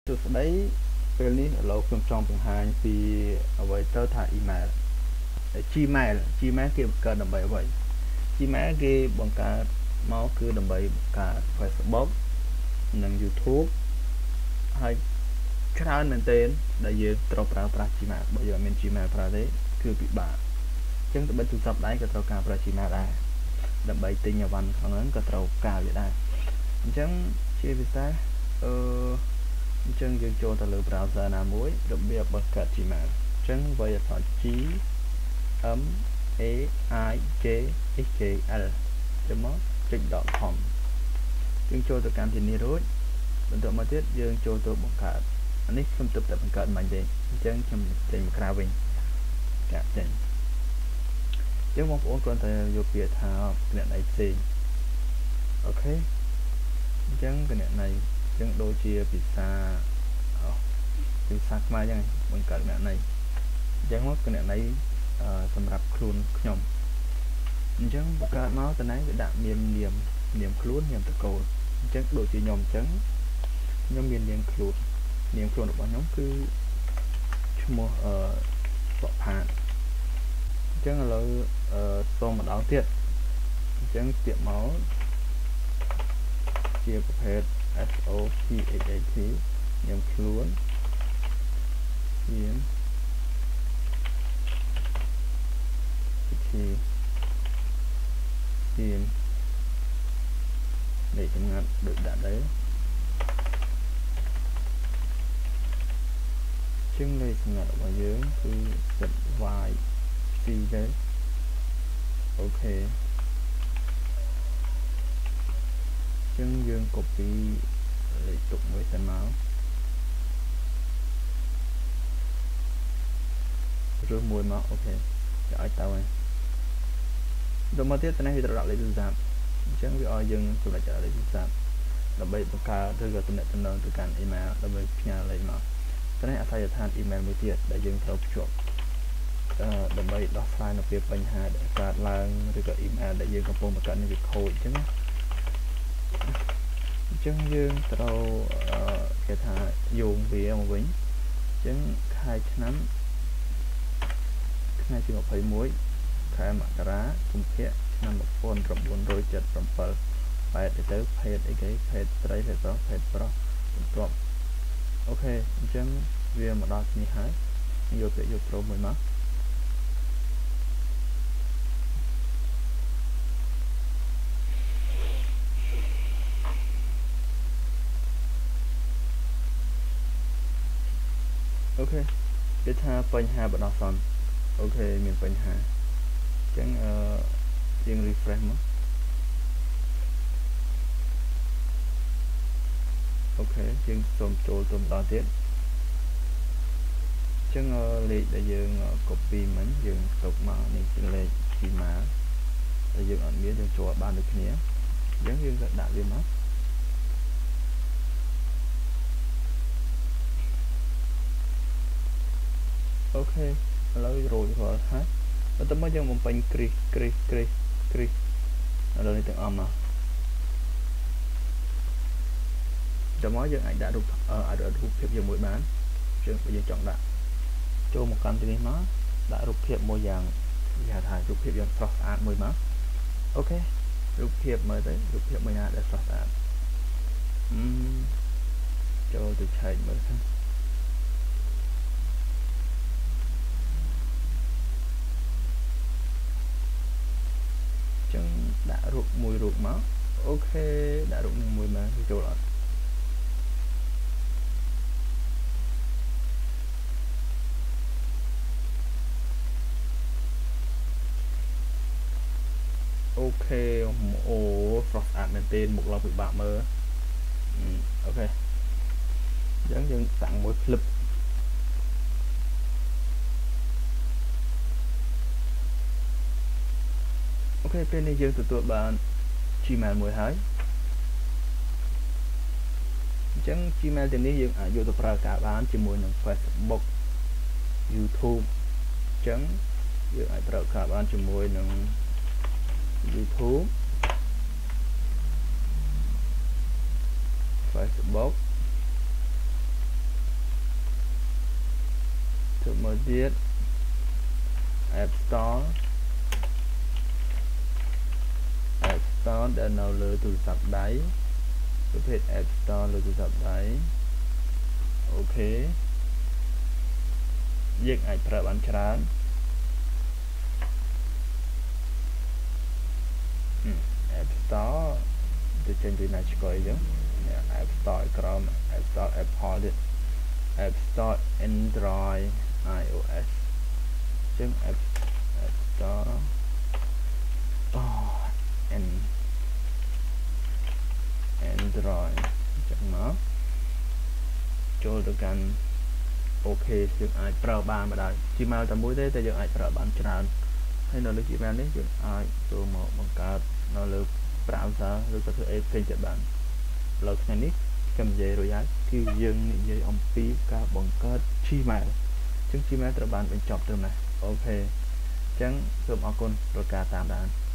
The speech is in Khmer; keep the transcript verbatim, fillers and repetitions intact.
សួស្តីពេលនេះឥឡូវខ្ញុំចង់បង្ហាញពីអ្វីទៅថា email Gmail Gmail គេបង្កើតដើម្បីអ្វី Gmail គេបង្កើតមកគឺដើម្បីបង្កើត Facebook និង YouTube ហើយច្រើនមែនទែនដែលយើងត្រូវប្រើប្រាស់ Gmail បើយើងអត់មាន Gmail ប្រើទេគឺពិបាកអញ្ចឹងត្បិតទូរស័ព្ទដៃក៏ត្រូវការប្រើ Gmail ដែរដើម្បីទិញអីវ៉ាន់ខាងហ្នឹងក៏ត្រូវការវាដែរអញ្ចឹងជាពិសេសអឺអញ្ចឹងយើងចូលទៅលើ browser ណាមួយរបៀបបង្កើត Gmail អញ្ចឹងវាយអក្សរ G M A I J H K L ចាំមកចុច .com យើងចូលទៅកម្មវិធីនេះរួចបន្ទាប់មកទៀតយើងចូលទៅបង្កើតអានេះខ្ញុំទើបតែបង្កើតមិនទេអញ្ចឹងខ្ញុំចេញមកក្រៅវិញកាក់ចេញអញ្ចឹងបងប្អូនគ្រាន់តែយកពាក្យថាគណនីផ្សេងអូខេអញ្ចឹងគណនីអញ្ចឹងដូចជាភាសាភាសាខ្មែរអញ្ចឹងបង្កើតគណនីអញ្ចឹងមកគណនីសម្រាប់ខ្លួនខ្ញុំអញ្ចឹងបង្កើតមកតើវាដាក់មាននាមនាមខ្លួននាមតកូលអញ្ចឹងដូចជាខ្ញុំអញ្ចឹងខ្ញុំមាននាមខ្លួននាមខ្លួនរបស់ខ្ញុំគឺឈ្មោះអឺសុផាតអញ្ចឹងឥឡូវអឺសូមម្ដងទៀតអញ្ចឹងពាក្យមកជាប្រភេទ S O P H A T នាមខ្លួននាមជានាមលេខចម្ងាត់ដូចដាក់ដែរជាងលេខចម្ងាត់របស់យើងគឺ Z Y C ដែរអូខេចឹងយើង copy លេខទុកមួយសិនមកឬមួយមកអូខេจะឲ្យទៅហើយដល់មកទៀតតនេះវាត្រូវដាក់លេខទូរស័ព្ទអញ្ចឹងវាឲ្យយើងសម្រេចដាក់លេខទូរស័ព្ទដើម្បីបង្កើតឬក៏ទំនាក់ទំនងទៅកាន់ email ដើម្បីផ្ញើលេខមកតនេះអាស័យដ្ឋាន email មួយទៀតដែលយើងត្រូវភ្ជាប់អឺដើម្បីដោះស្រាយនៅពេលបញ្ហាដែលកើតឡើងឬក៏ email ដែលយើងកំពុងបង្កើតនេះវាខូចអញ្ចឹងអញ្ចឹងយើងត្រូវគេថាយោងវាមកវិញអញ្ចឹងខែឆ្នាំថ្ងៃទីម្ភៃមួយខែមករាកុម្ភៈឆ្នាំmột nghìn chín trăm bảy mươi bảyបែរទៅភេទអីគេភេទស្រីភេទប្រុសភេទប្រុសបន្ទាប់អូខេអញ្ចឹងវាមកដល់នេះហើយយកពាក្យយកប្រូមួយមកអូខេគេថាបញ្ហាបណ្ដោះអាសន្នអូខេមានបញ្ហាអញ្ចឹងអឺយើង refresh មកអូខេយើងសូមចូលទៅម្ដងទៀតអញ្ចឹងលេខដែលយើង copy មិញយើងទុកមកនេះជាលេខ Gmail ដែលយើងអត់មានយើងចូលបានដូចគ្នាអញ្ចឹងយើងក៏ដាក់វាមកអូខេឥឡូវរួចរាល់ហើយបន្ទាប់មកយើងបំពេញគ្រីសគ្រីសគ្រីសគ្រីសឥឡូវនេះទាំងអស់មកចាំមកយើងអាចដាក់រូបអាចដាក់រូបភាពជាមួយបានជាងយើងចង់ដាក់ចូលមកកាន់ទីនេះមកដាក់រូបភាពមួយយ៉ាងគេហៅថារូបភាពយ៉ាងស្រស់ស្អាតមួយមកអូខេរូបភាពមើលទៅរូបភាពមួយណាដែលស្រស់ស្អាតអឺចូលទៅឆែកមើលសិនចឹងដាក់រូបមួយរូបមកអូខេដាក់រូបនឹងមួយមកចូលអត់អូខេអូស្រស់ស្អាតមែនទេមុខឡើងពិបាកមើលអូខេអញ្ចឹងយើងតាំងមួយ clip អូខេពេលនេះយើងទទួលបាន Gmail មួយហើយអញ្ចឹង Gmail ទាំងនេះយើងអាចយកទៅប្រើការបានជាមួយនឹង Facebook YouTube អញ្ចឹងយើងអាចប្រើការបានជាមួយនឹង YouTube Facebook មួយទៀត App Store App Store ដែលនៅលើទូរស័ព្ទដៃប្រភេទ App Store លើទូរស័ព្ទដៃអូខេយើងអាចប្រើបានច្រើនApp Store ទៅចេញពីណាឆ្កុយអញ្ចឹង App Store ក្រោម App Store Apple ទៀត App Store Android iOS អញ្ចឹង App App Store អូ and Android អញ្ចឹងមកចូលទៅកាន់អូខេយើងអាចប្រើបានបណ្ដោយ Gmail តែមួយទេតែយើងអាចប្រើបានច្រើនហើយនៅលើ Gmail នេះយើងអាចចូលមកបង្កើតនៅលើ browser ឬក៏ធ្វើអីផ្សេងទៀតបានឥឡូវថ្ងៃនេះខ្ញុំនិយាយរួចហើយគឺយើងនិយាយអំពីការបង្កើត Gmail អញ្ចឹង Gmail ត្រូវបានបញ្ចប់ត្រឹមនេះអូខេអញ្ចឹងសូមអរគុណដល់ការតាមដាន